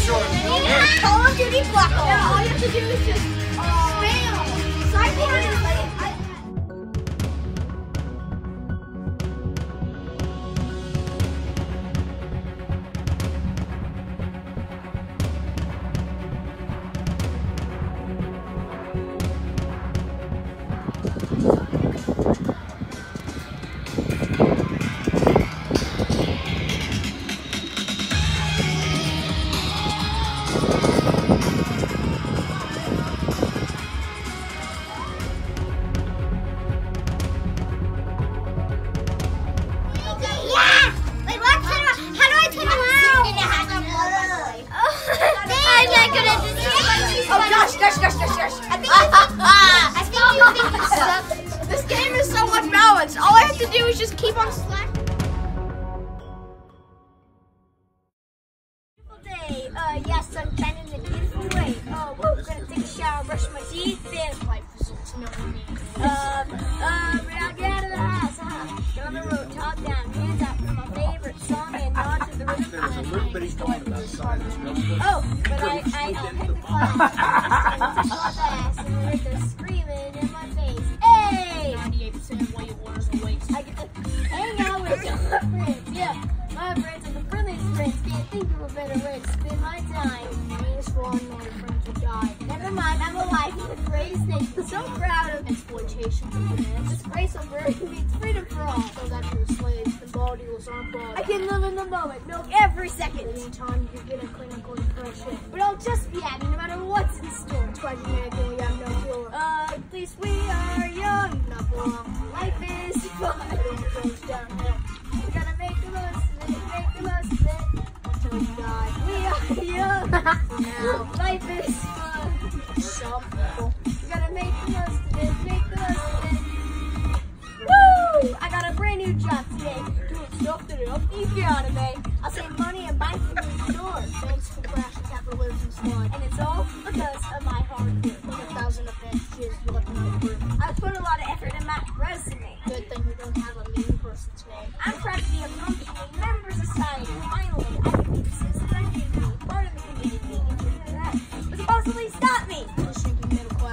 Call of Duty Black Ops. Yeah, all you have to do is just spam. Cyborg is like. This game is so much balance. All I have to do is just keep on slacking. Beautiful day. Yes, I'm shining in a beautiful way. We're gonna take a shower, brush my teeth, and life results. You know what I mean? Get out of the house. Get on the road, top down, hands up for my favorite song, and nod to the rhythm. There's a little bitty comment outside this real quick. Oh, but I picked the class. And they're screaming in my face. Hey! 98% of what you order is a waste. I get to hang out with my friends. Yeah, my friends are the friendliest friends. Can't think of a better way to spend my time. Just for all my friends will die. Never mind, I'm alive in the greatest nation. So proud of exploitation of humanity. This race of birth means freedom for all. So that you're slaves, the ball dealers aren't ball. I can live in the moment, milk every second. Anytime you get a clinical depression. But I'll just be happy no matter what's in store. It's quite magical, we have no cure. At least we are young, not for long. Life is fun. It goes downhill. We gotta make the most of it, until we die. We are young. Now, life is fun. Some people. We gotta make the most of it, Woo! I got a brand new job today. Doing stuff that'll help you get out of me. I'll save money and buy things in the store. Thanks to the crash of capitalism's fun. And it's all because of my hard work. 1,000 adventures, you left me over. I put a lot of effort in my resume. Good thing we don't have a mean person today. I'm proud to be a functioning member of society. Finally, I can be the citizen I can be. Part of the community. And that would supposedly stop me. The shrinking middle class.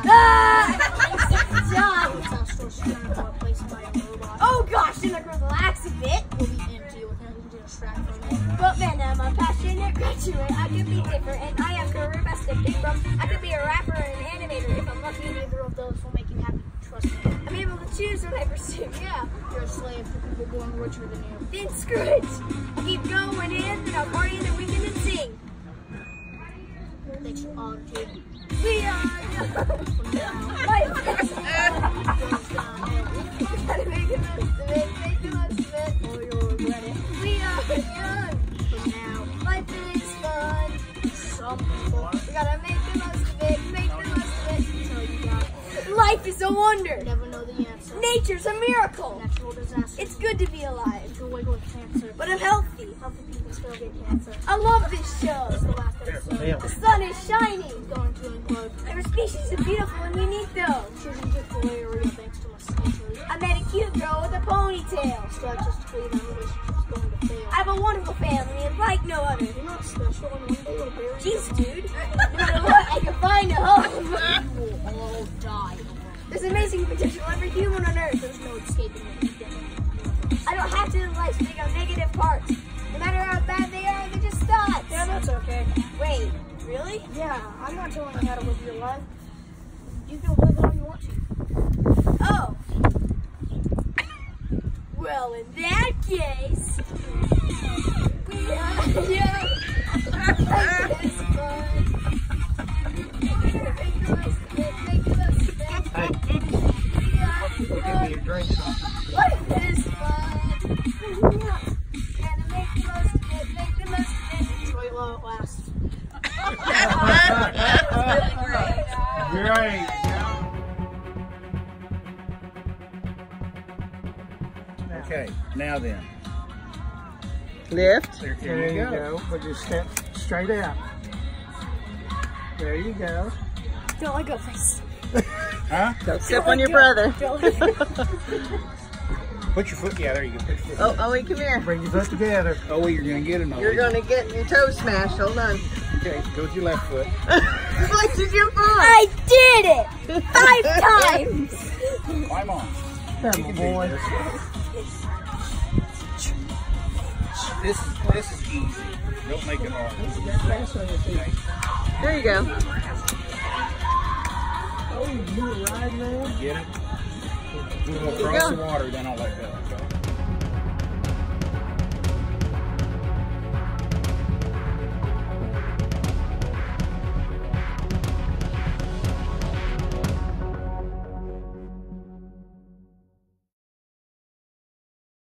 Oh gosh, and I can relax a bit. We'll be empty with him to distract from it. But man, I'm a passionate graduate. I could be different, and I have career best to pick from. I could be a rapper and an animator. If I'm lucky, neither of those will make you happy. Trust me. I'm able to choose what I pursue. Yeah, you're a slave to people born richer than you. Then screw it. I'll keep going in, and I'll party in the weekend and sing. Thanks for all, kid. We are young. Life is fun. Gotta make the most of it, or you'll regret it. We are young. But now, life is fun. Some people. We gotta make the most of it, until you die. Life is a wonder. You never know the answer. Nature's a miracle. Natural disaster. It's good to be alive. Until we with cancer. But I'm healthy. Healthy people still get cancer. I love this show. It's the last episode. The sun is shining. It's going to implode. Every species is beautiful and unique though. Choosing to hilarious thanks to my century. I met a cute girl with a ponytail. Statistically, that relationship's going to fail. I have a wonderful family and like no other. You're not special and one day you'll bury. Jeez, dude. No matter what, I can find a home. You will all die. There's amazing potential every human on Earth. There's no escaping it. I don't have to live life big on negative parts. No matter how bad they are, they're just thoughts. Yeah, that's okay. Wait, really? Yeah, I'm not telling you how to live your life. You can live how you want to. Oh. Well, in that case, we are young. Life is fun. Life is fun. Gotta make the most of it, enjoy while it lasts. Great. Okay, now then. Lift. There you go. But just step straight out. There you go. Don't let go, please. Huh? Don't step on your brother. Don't let go. Put your foot, yeah, there you go. Put your foot Oh, Owie, come here. Bring your foot together. Oh, you're going to get another. You're gonna get your toe smashed. Hold on. Okay, go with your left foot. What did you fall? I did it 5 times. Climb on. Come on, boy. This is easy. Don't make it hard. There you go. Oh, you were riding there? Get it? We'll go across the water, then I'll let go.